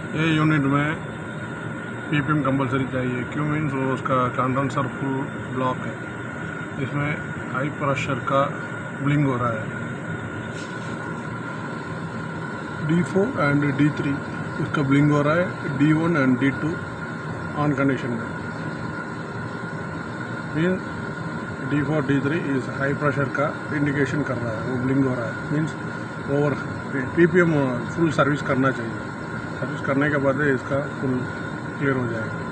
ये यूनिट में ppm compulsory चाहिए। क्यों मीन्स वो उसका कंडेंसर फुल ब्लॉक है, इसमें हाई प्रेशर का ब्लिंग हो रहा है। D4 एंड D3 इसका ब्लिंग हो रहा है, D1 and D2 on condition में। मीन्स D4 D3 इस हाई प्रेशर का इंडिकेशन कर रहा है, वो ब्लिंग हो रहा है। Means over PPM full service करना चाहिए। सर्विस करने के बाद इसका फुल क्लियर हो जाएगा।